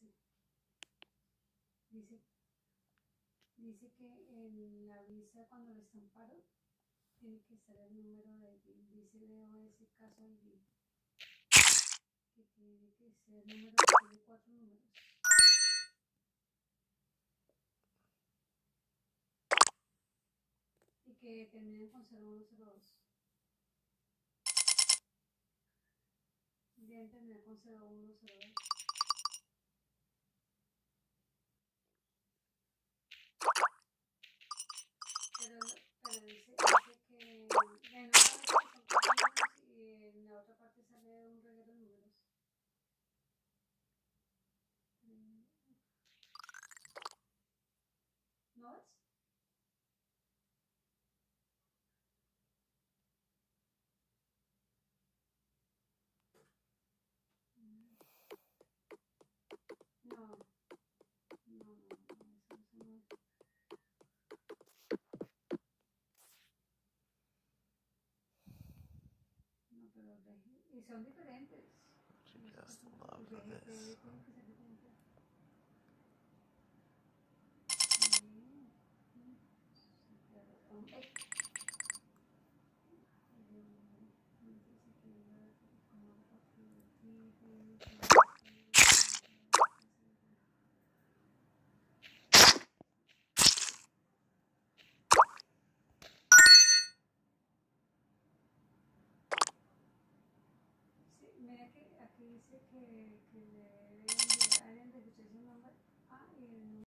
Dice, dice que en la visa cuando le estamparon tiene que estar el número de ID. Dice ese caso ID. Que tiene que ser el número que tiene 4 números. Y que terminen con 0102. Deben terminar con 0102. Pero dice que en una vez que son 4 números y en la otra parte sale un reguero de números. ¿No ves? No, no, no, eso no es. No, pero y son diferentes. Just love this. Tiene que ser diferente. Mira que aquí dice que le deben enviar el registration number. Ah, y el